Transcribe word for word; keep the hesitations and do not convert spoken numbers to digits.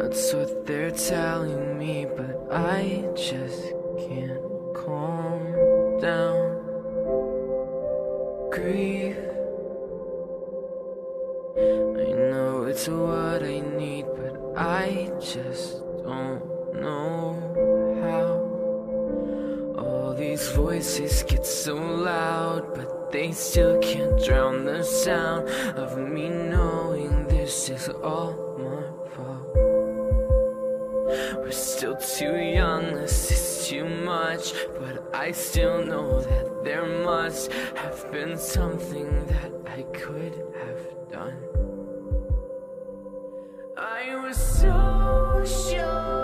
That's what they're telling me, but I just can't calm down. Grief, I know it's what I need, but I just don't know how. All these voices get so loud, but they still can't drown the sound of me knowing this is all my fault. We're still too young, this is too much, but I still know that there must have been something that I could have done. I was so sure